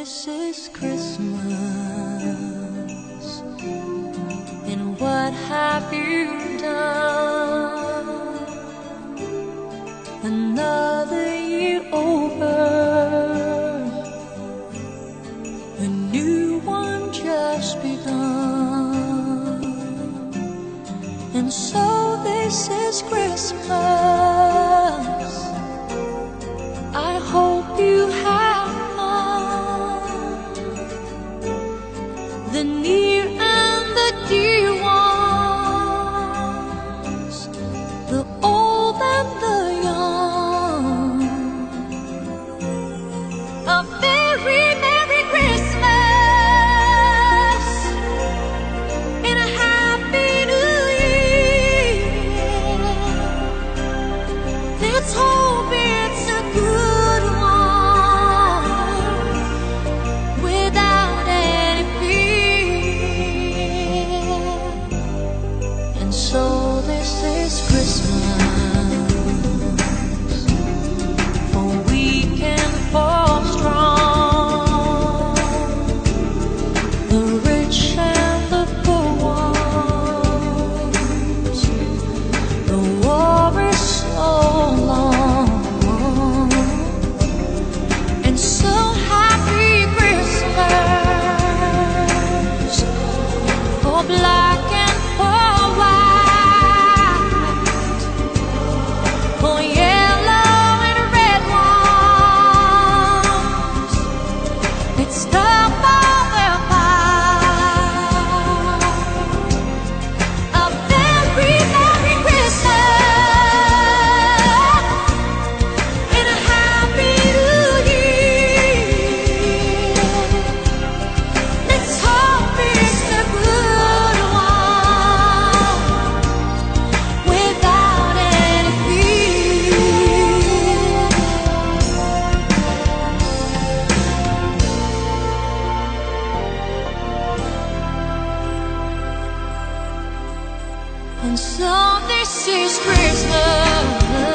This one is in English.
this is Christmas, and what have you done? Another year over, a new one just begun. And so this is Christmas. I hope you have fun, the near and the dear ones, the old and the young. A very Merry Christmas and a Happy New Year. Let's hope it's a good one without any fear. And so this is Christmas, for weak and for strong, the rich and the poor ones. The war is so long, and so happy Christmas for black and for white, for yellow and red ones. Let's stop all their fight. A very Merry Christmas and a Happy New Year. Let's hope it's a good one without any fear. And so this is Christmas.